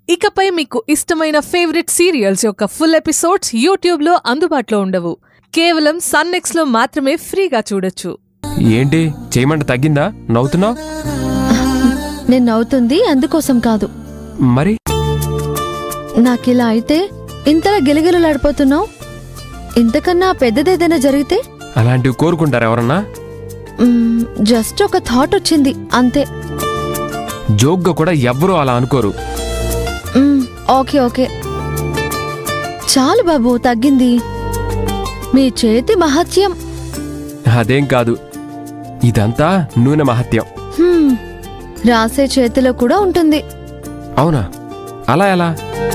ఇకపై మీకు ఇష్టమైన ఫేవరెట్ సీరియల్స్ యొక్క ఫుల్ ఎపిసోడ్స్ యూట్యూబ్లో అందుబాటులో ఉండవు. కేవలం సన్నెక్స్లో మాత్రమే ఫ్రీగా చూడొచ్చు. ఏంటి చేయమంట తగ్గిందా? నవ్వుతున్నావు? నేను నవ్వుతుంది అందుకోసం కాదు. మరి నాకిలా అయితే ఇంతలా గిలగిలలాడిపోతున్నావు. ఇంతకన్నా పెద్దదేదైనా జరిగితే? అలాంటివి కోరుకుంటారు ఎవరన్నా? జస్ట్ ఒక థాట్ వచ్చింది అంతే. జోక్గా కూడా ఎవ్వరూ అలా అనుకోరు. ఓకే ఓకే చాలు బాబు, తగ్గింది. మీ చేతి మహత్యం. అదేం కాదు, ఇదంతా నూనె మహత్యం. రాసే చేతిలో కూడా ఉంటుంది. అవునా? అలా ఎలా?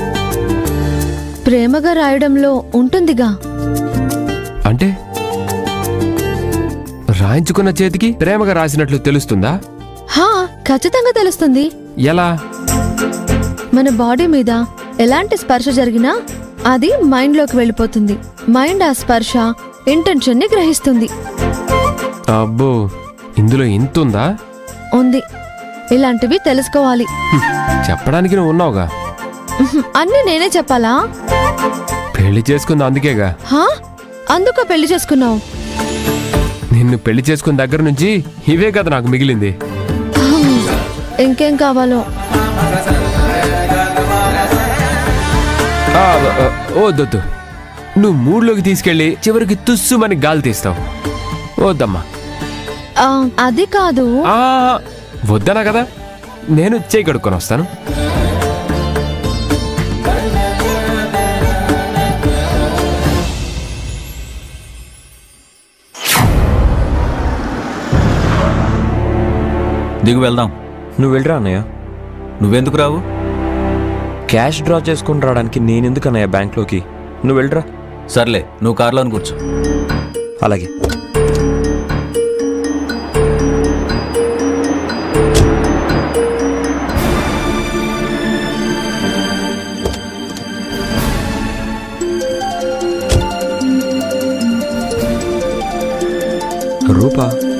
ప్రేమగా రాయడంలో ఉంటుందిగా. అంటే రాయించుకున్న చేతికి ప్రేమగా రాసినట్లు తెలుస్తుందా? హా, ఖచ్చితంగా తెలుస్తుంది. ఎలా? మన బాడీ మీద ఎలాంటి స్పర్శ జరిగినా అది మైండ్లోకి వెళ్ళిపోతుంది. మైండ్ ఆ స్పర్శ ఇంటెన్షన్ ని గ్రహిస్తుంది. అబ్బో, ఇందులో ఇంతుందా? ఉంది. ఇలాంటివి తెలుసుకోవాలి. చెప్పడానికి నువ్వు ఉన్నావుగా. అన్నీ నేనే చెప్పాలా? పెళ్లి చేసుకుంది అందుకేగా. హా, అందుక పెళ్లి చేసుకున్నావు? నిన్ను పెళ్లి చేసుకున్న దగ్గర నుంచి ఇవే కదా నాకు మిగిలింది. ఇంకేం కావాలో? వద్దొద్దు, నువ్వు మూడ్లోకి తీసుకెళ్లి చివరికి తుస్సుమని గాలి తీస్తావు. వద్దమ్మా. అది కాదు. వద్దనా కదా, నేను చేయి కడుక్కొని వస్తాను. దిగు వెళ్దాం. నువ్వు వెళ్ళరా అన్నయ్య. నువ్వెందుకు రావు? క్యాష్ డ్రా చేసుకుని రావడానికి నేనెందుకు అన్నయ్య బ్యాంక్లోకి? నువ్వు వెళ్ళరా. సర్లే, నువ్వు కార్లో కూర్చో. అలాగే. రూపా